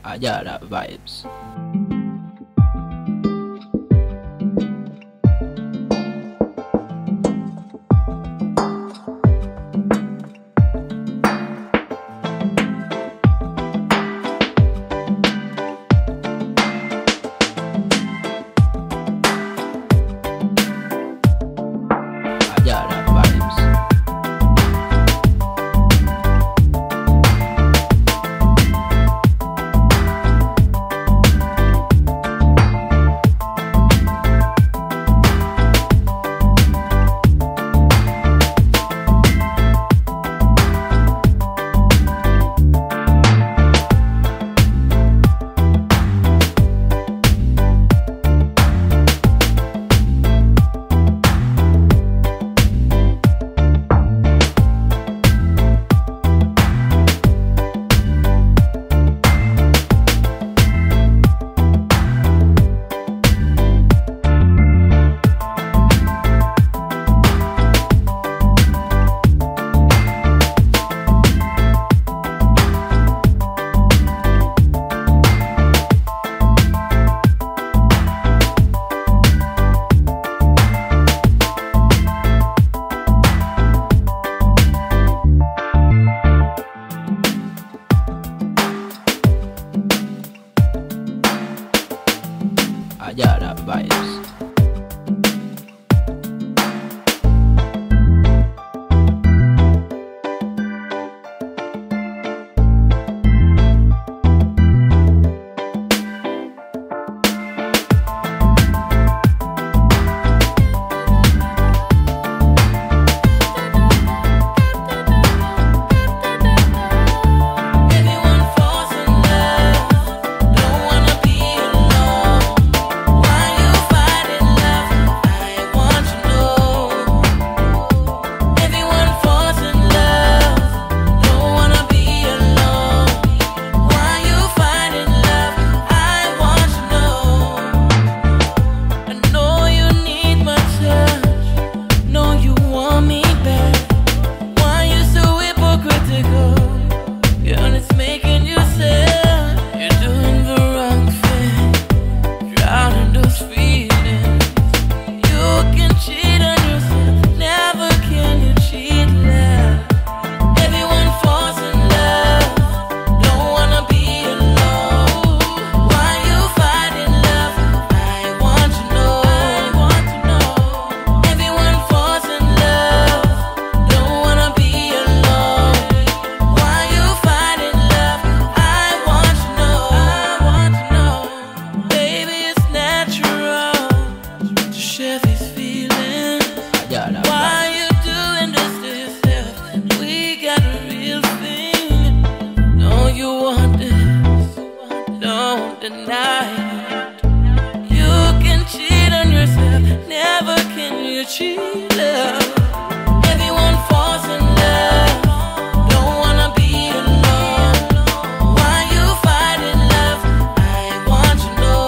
Ajara vibes. Ajara vibes. Ajara vibes. Deny it. You can cheat on yourself, never can you cheat love. Everyone falls in love, don't wanna be alone. Why you fighting love? I want to know.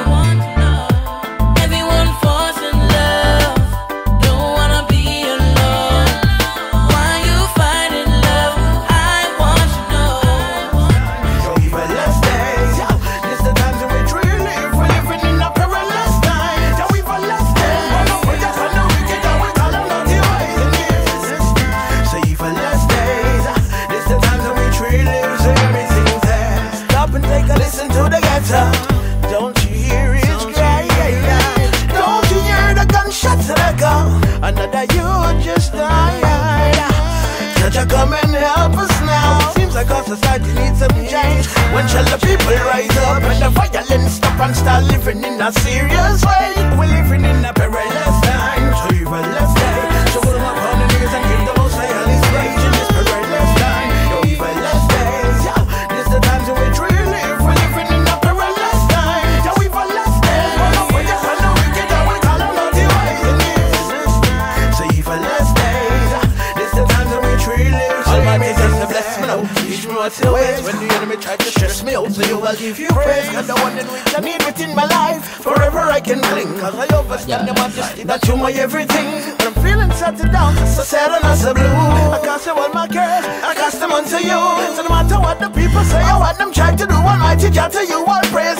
Everyone falls in love, don't wanna be alone. Why you fighting love? I want to know. So even less days, this the times in which we live. We're living in a perilous time. So even less days, we just know we get down with all of the ways and years. So even less days, this the times in which we live. So everything's there. Stop and take a listen to the ghetto. Don't you hear it cry? Don't you hear the gunshots echo? Another youth just died. Can't you come and help us now? Seems like our society needs some change. When shall the people rise up and the violence stop and start living in a serious way? We're living in a perilous time. So even less day. So go up on the knees and give the most high all his praise in this perilous time. Yo, even less days. This the times in which we live. We're living in a perilous time. Yo, even less days. We just know we get down with all of the ways and years. So even less days. This the times in which we live. Almighty says to bless me now. Teach me what's your ways. When the enemy tried to stress me out, so you, I'll give you praise. Cause the one in which I need within my life, forever I can cling. Cause I overstand the majesty that you my everything. When I'm feeling settled down, so sad and so blue, I cast all my cares, I cast them unto you. So no matter what the people say or what them try to do, Almighty Jah, to you I'll praise.